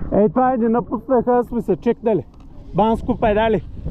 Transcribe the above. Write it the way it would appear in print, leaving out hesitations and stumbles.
Ей, това е един напуснаха, сме се чекнали. Банско педали.